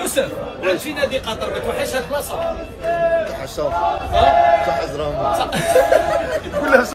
يوسف في نادي قطر ما توحش هاد البلاصه؟ توحشها. صح زرامه.